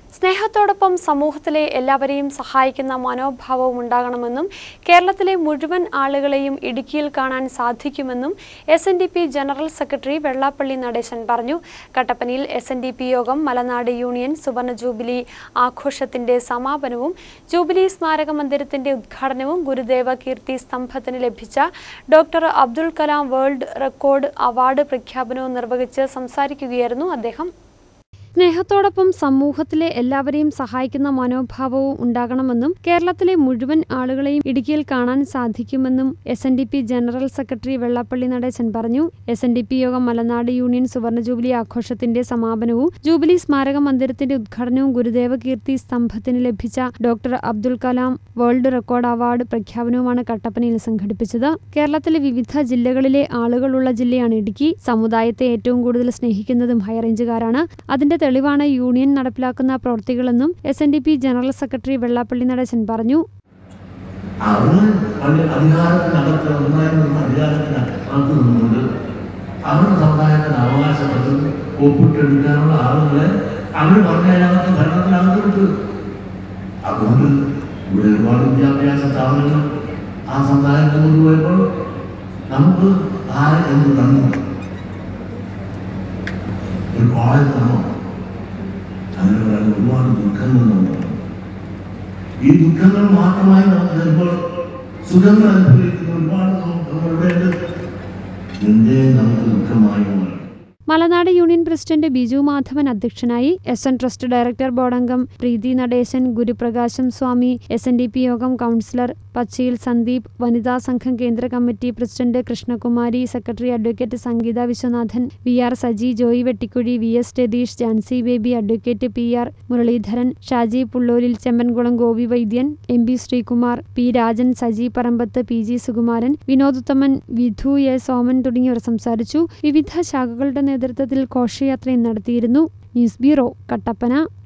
സ്നേഹത്തോടൊപ്പം സമൂഹത്തിലെ എല്ലാവരെയും സഹായിക്കുന്ന മനോഭാവവും ഉണ്ടാകണമെന്നും കേരളത്തിലെ മുഴുവൻ ആളുകളെയും ഇടുക്കിയിൽ കാണാൻ സാധിക്കുമെന്നും SNDP general secretary Vellappally Natesan പറഞ്ഞു. കട്ടപ്പനയിൽ SNDP യോഗം മലനാട് യൂണിയൻ സുവർണ ജൂബിലി ആഘോഷത്തിന്റെ സമാപനവും ജൂബിലി സ്മാരക മന്ദിരത്തിന്റെ ഉദ്ഘാടനവും ഗുരുദേവ കീർത്തി സ്തംഭത്തിന് ലഭിച്ച doctor Abdul Kalam world record award പ്രഖ്യാപനവും നിർവഹിച്ച് സംസാരിക്കുകയായിരുന്നു അദ്ദേഹം. സ്നേഹത്തോടൊപ്പം സമൂഹത്തിലെ എല്ലാവരെയും സഹായിക്കുന്ന മനോഭാവവും ഉണ്ടാകണമെന്നും കേരളത്തിലെ മുഴുവൻ ആളുകളെയും ഇടുക്കിയിൽ കാണാൻ സാധിക്കുമെന്നും SNDP general secretary Vellappally Natesan പറഞ്ഞു. SNDP യോഗം മലനാട് യൂണിയൻ സുവർണ ജൂബിലി ആഘോഷത്തിന്റെ സമാപനവും ജൂബിലി സ്മാരക മന്ദിരത്തിന്റെ ഉദ്ഘാടനവും ഗുരുദേവ കീർത്തി സ്തംഭത്തിന് ലഭിച്ച doctor Abdul Kalam world record award പ്രഖ്യാപനവുമാണ് കട്ടപ്പനയിൽ സംഘടിപ്പിച്ചത്. കേരളത്തിലെ വിവിധ ജില്ലകളിലെ ആളുകളുള്ള ജില്ലയാണ് ഇടുക്കി. സമുദായത്തെ ഏറ്റവും കൂടുതൽ സ്നേഹിക്കുന്നതും ഹൈറേഞ്ചുകാരാണ്. അതിന്റെ തെളിവാണ് യൂണിയൻ നടപ്പിലാക്കുന്ന പ്രവൃത്തികളെന്നും SNDP general secretary Vellappally Natesan പറഞ്ഞു. അവരുടെ സമുദായത്തിന് അവകാശപ്പെട്ട് ഒപ്പിട്ടെടുക്കാനുള്ള ആളുകളെ അവർ പറഞ്ഞതിനകത്ത് ഭരണത്തിനകത്ത് വിട്ടു. അതുകൊണ്ട് ഇവിടെ ഒരുപാട് വിദ്യാഭ്യാസ സ്ഥാപനങ്ങൾ ആ സമുദായത്തിൽ കൊണ്ടുപോയപ്പോൾ നമുക്ക് ആരെ എന്ത് തന്നു, ഒരു കോളേജ് തന്നോ, അങ്ങനെ ഒരുപാട് ദുഃഖങ്ങളുണ്ട്. ഈ ദുഃഖങ്ങൾ മാത്രമായി നമുക്ക് ചിലപ്പോൾ സുഖങ്ങൾ അനുഭവിക്കുന്ന ഒരുപാട് നമ്മളുടെ എന്തേ നമുക്ക് ദുഃഖമായി. മലനാട് യൂണിയൻ പ്രസിഡന്റ് ബിജു മാധവൻ അധ്യക്ഷനായി. SN ട്രസ്റ്റ് ഡയറക്ടർ ബോർഡ് അംഗം പ്രീതി നടേശൻ, ഗുരുപ്രകാശം സ്വാമി, SNDP യോഗം കൗൺസിലർ പച്ചിയിൽ സന്ദീപ്, വനിതാ സംഘം കേന്ദ്ര committee president Krishnakumari, secretary advocate Sangeetha Viswanathan, VR Saji, Joy Vettikuzhi, VS Ratheesh, Jancy Baby, advocate PR Muraleedharan, Shaji പുള്ളൂരിൽ, Chembankulam Gopi Vaidyan, MP Sreekumar, P Rajan, Saji Parambath, PG Sukumaran, വിനോദുത്തമൻ, Vidhu A Soman തുടങ്ങിയവർ സംസാരിച്ചു. വിവിധ ശാഖകളുടെ നേതൃത്വത്തിൽ ഘോഷയാത്രയും നടത്തിയിരുന്നു. News bureau, Kattappana.